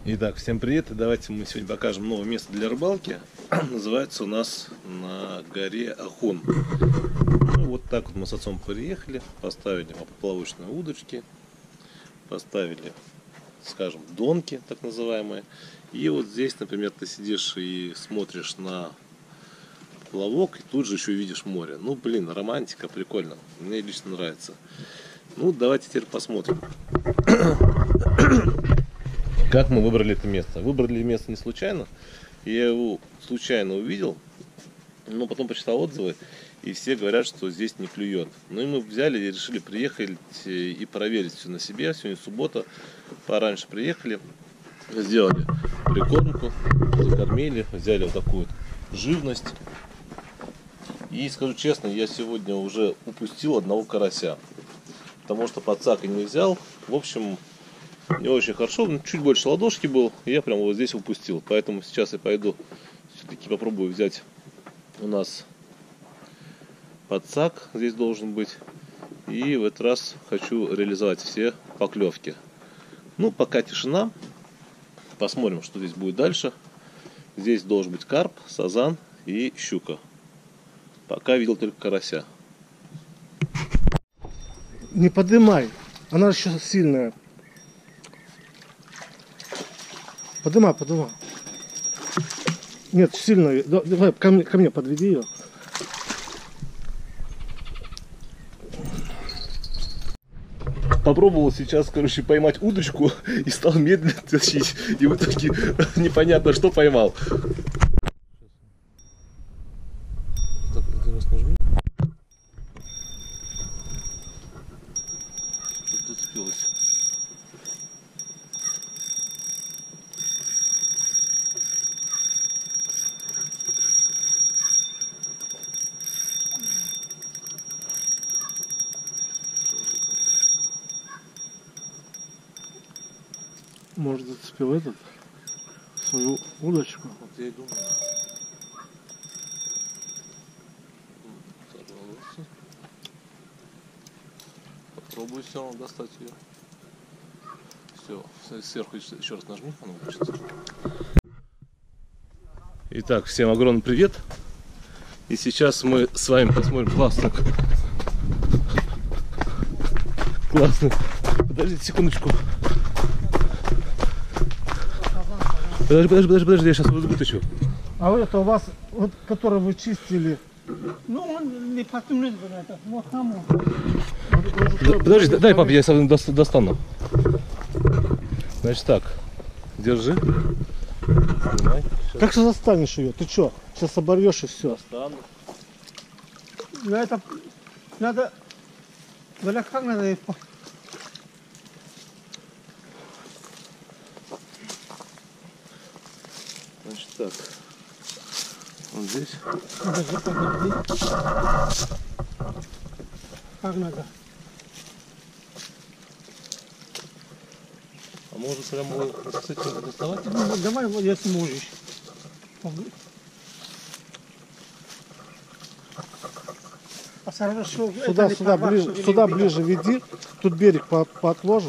Итак, всем привет! Давайте мы сегодня покажем новое место для рыбалки. Называется у нас на горе Ахон. Ну, вот так вот мы с отцом приехали, поставили поплавочные удочки, поставили, скажем, донки, так называемые. И вот здесь, например, ты сидишь и смотришь на плавок, и тут же еще видишь море. Ну, блин, романтика, прикольно. Мне лично нравится. Ну, давайте теперь посмотрим. Как мы выбрали это место? Выбрали место не случайно. Я его случайно увидел, но потом почитал отзывы, и все говорят, что здесь не клюет. Ну и мы взяли и решили приехать и проверить все на себе. Сегодня суббота, пораньше приехали, сделали прикормку, закормили, взяли вот такую вот живность. И скажу честно, я сегодня уже упустил одного карася, потому что подсака не взял. В общем, не очень хорошо, чуть больше ладошки был, и я прямо вот здесь упустил. Поэтому сейчас я пойду все-таки попробую взять. У нас подсак здесь должен быть. И в этот раз хочу реализовать все поклевки. Ну, пока тишина. Посмотрим, что здесь будет дальше. Здесь должен быть карп, сазан и щука. Пока видел только карася. Не подымай, она еще сильная. Подымай. Нет, сильно. Давай ко мне подведи ее. Попробовал сейчас, короче, поймать удочку и стал медленно тащить. И в итоге непонятно, что поймал. Так, один раз нажми. Зацепилась. Может, зацепил этот свою удочку. Вот я и думаю. Сорвался. Попробую все равно достать ее. Все, сверху еще раз нажми, она выключится. Итак, всем огромный привет. И сейчас мы с вами посмотрим классно. Подождите секундочку. Подожди, я сейчас вытащу. А это у вас, вот, который вы чистили. Ну, он не потянет бы это. Вот там он. Подожди, дай, папа, я сам достану. Значит так, держи. Снимай. Как же застанешь ее? Ты что? Сейчас оборвешь и все. Достану. Ну, это надо. Бля, как надо их. Значит так, вот здесь. Подожди. Как надо? А может прямо с этим доставать? Ну, давай, вот, если можешь. А хорошо, Сюда ближе веди. Тут берег поотложи.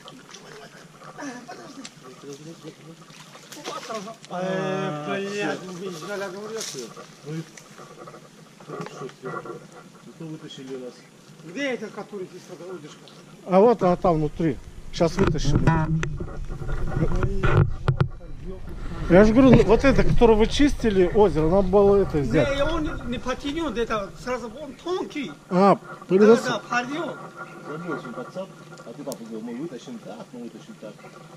Блядь, я говорю. Что вытащили нас? Где это, который здесь удочка? А вот она там внутри. Сейчас вытащим. Я же говорю, вот это, которое вы чистили, озеро, нам было это взять. Не, он не потянет, это сразу он тонкий. А, Да, пойдет. Забыл свой подсак, а ты папа говорил, мы вытащим так, так.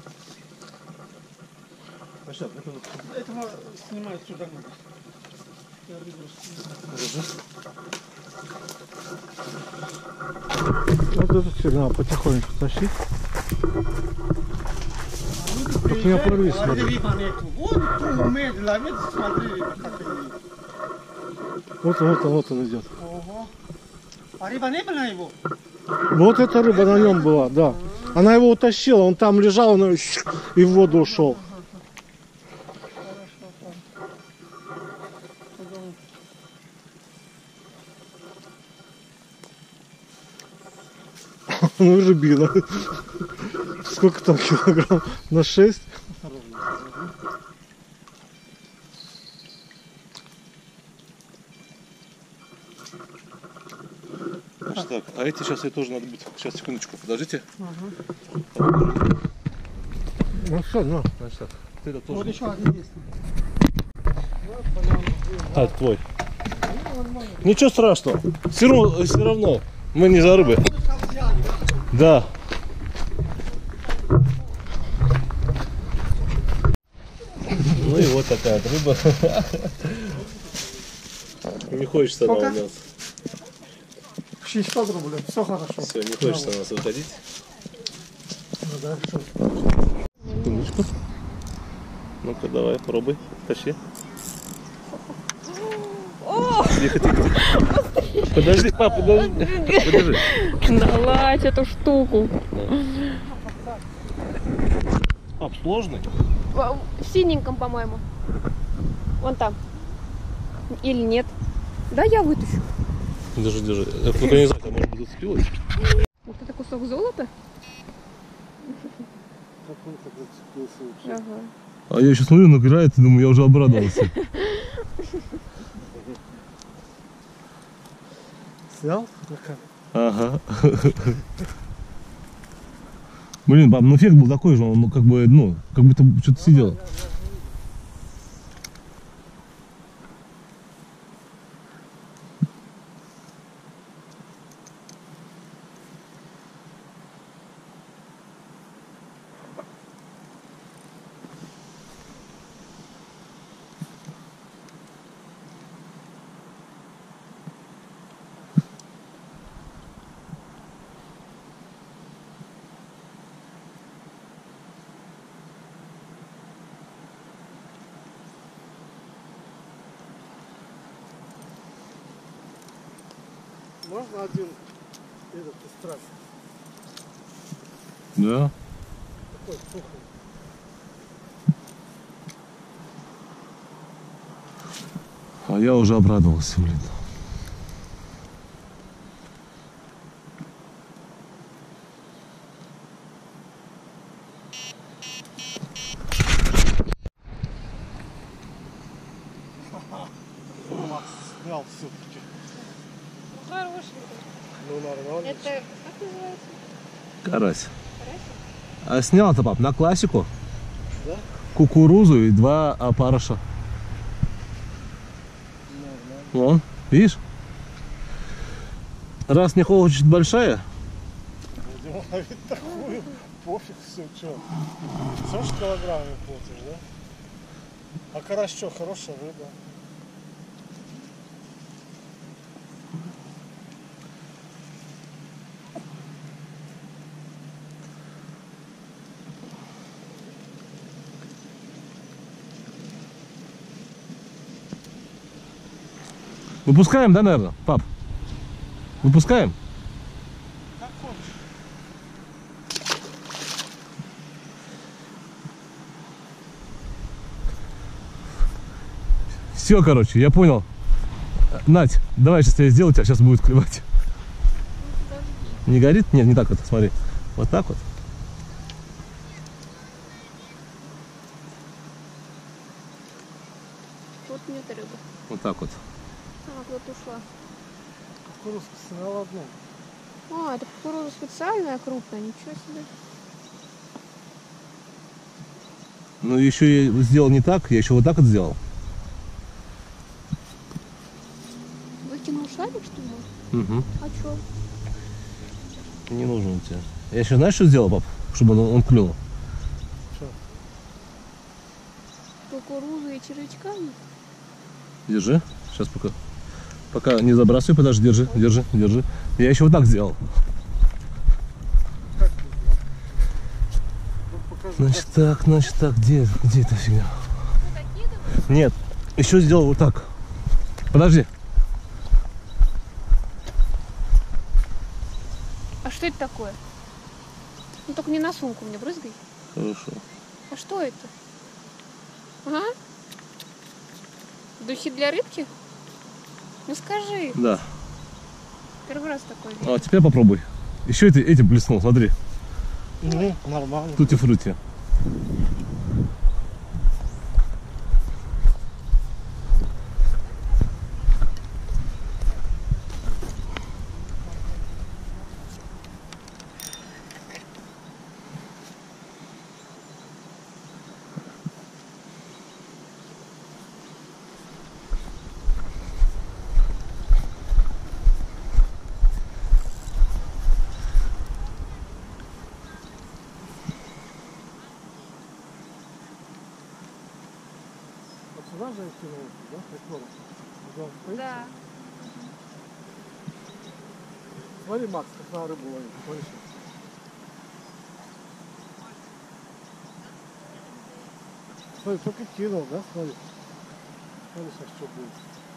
Значит, это вот... Этого снимать сюда надо. Я вот эту теперь надо потихонечку тащить. У меня прорви, смотри. Вот он идет. А рыба не была его? Вот эта рыба на нем была, да. Она его утащила, он там лежал, он и в воду ушел. Ну и рыбина. Сколько там килограмм? На 6? эти сейчас ей тоже надо будет. Сейчас, секундочку, подождите. Ну все, ну. Значит так, ты это Вот тоже. еще один есть. А, это твой. Ничего страшного. Все равно мы не за рыбы. Да. Ну и вот такая вот рыба. Не хочется она у Сколько? нас. 600 рублей, все хорошо. Все, не хочется у нас выходить. Ну да, что? Секундочку. Ну-ка, давай, пробуй. Тащи. Тихо, тихо, тихо. Подожди, пап, подожди. Подержи. Наладь эту штуку. Пап, сложный? В синеньком, по-моему. Вон там. Или нет? Да, я вытащу. Держи, держи. Ну-ка, не знаю, там может быть зацепилось. Вот это кусок золота? Как он так зацепился вообще? Ага. А я сейчас смотрю, награет и думаю, я уже обрадовался. Снял? Ага. Блин, баб, ну эффект был такой же, он как бы, ну, как будто что-то сидел. Можно один этот страх? Да. Такой сухой. А я уже обрадовался, блин. Снял все-таки. Хороший. Ну нормально. Это как называется? Карась. А снял-то, пап, на классику. Да? Кукурузу и 2 опарыша. Вон, видишь? Раз не хочет большая, Будем ловить такую. Пофиг все, что. Все ж килограммами платишь, да? А карась что, хорошая рыба? выпускаем, да, наверное, пап? Выпускаем? Как хочешь. Все, короче, я понял. Надь, давай сейчас я сделаю, тебя сейчас будет клевать. Не горит? Нет, не так вот, смотри. Вот так вот. Вот нет рыбы. Вот так вот. А, куда-то ушла. Кукурузку снял одну. А, это кукуруза специальная, крупная, ничего себе. Ну, еще я сделал не так, я еще вот так вот сделал. Выкинул шарик, что ли? Угу. А чё? Не нужен он тебе. Я еще знаешь, что сделал, пап? Чтобы он клюнул. Кукуруза и червячками? Держи. Сейчас пока не забрасывай, подожди, держи, держи, держи. Я еще вот так сделал. Значит так, где эта фигня? Нет, еще сделал вот так. Подожди. А что это такое? Ну только не на сумку мне брызгай. Хорошо. А что это? Ага. Духи для рыбки? Ну скажи. Да. Первый раз такой вижу. А теперь попробуй. Еще этим блеснул, смотри. Ну, нормально. Тути-фрути. Сюда же я кинул, да, прикол? Где он стоит? Да. Смотри, Макс, как на рыбу ловит. Смотри. Смотри, только кинул, да, смотри. Смотри, сейчас что будет.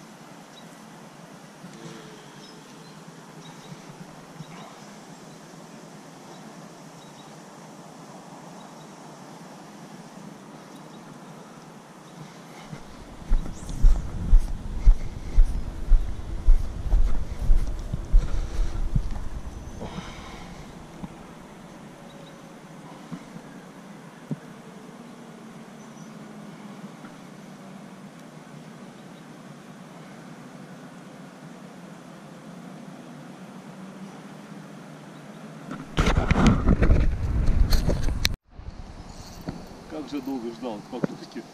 Как же долго ждал покупки.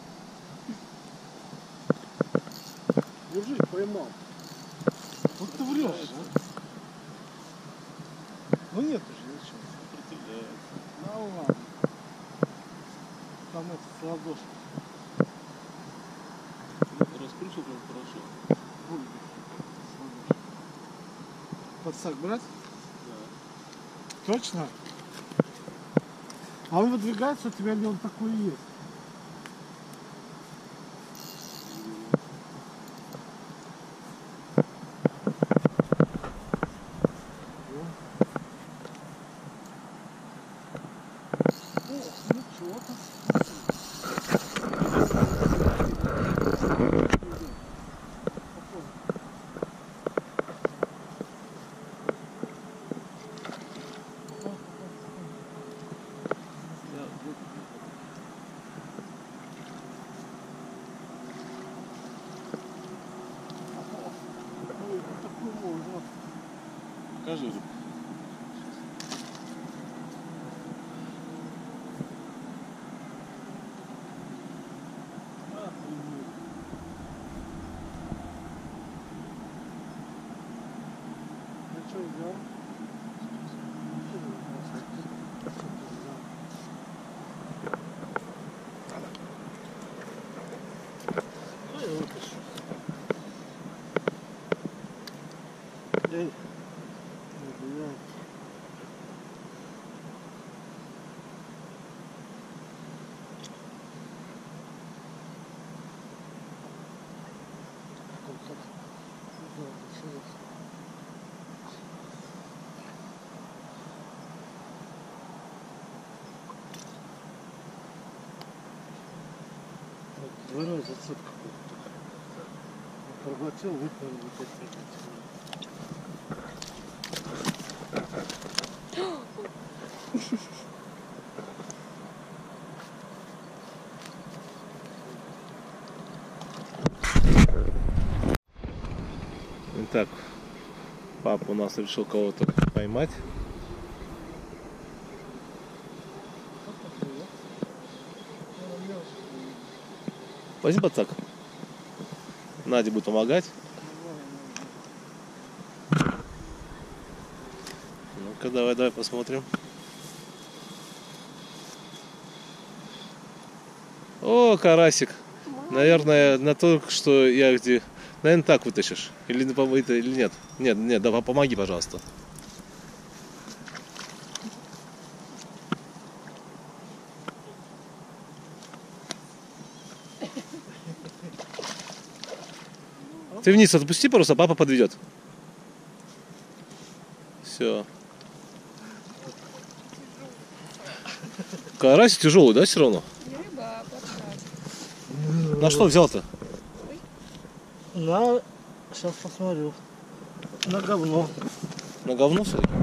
Держи, поймал. Вот ты врешь, а? Ну нет уже ничего. Ну ладно. Там это с ладошки. Раскручивал прям хорошо. Будет с ладошки. Подсак брать? Да. Точно? А он выдвигается, у тебя ли он такой есть? Покажи рыбу. Ну что, взял? Эй, блядь. Двойной зацеп какой-то. Проглотил, выпил, опять проглотил. Итак, папа у нас решил кого-то поймать. Возьми подсак. Надя будет помогать. Ну-ка, давай посмотрим. О, карасик. Наверное, на то, что я где... Наверное, так вытащишь. Или нет? Нет, давай помоги, пожалуйста. Ты вниз отпусти просто, папа подведет. Все. Карасик тяжелый, да, все равно? Не рыба, а подсак. На что взял-то? На, сейчас посмотрю. На говно. На говно, что ли?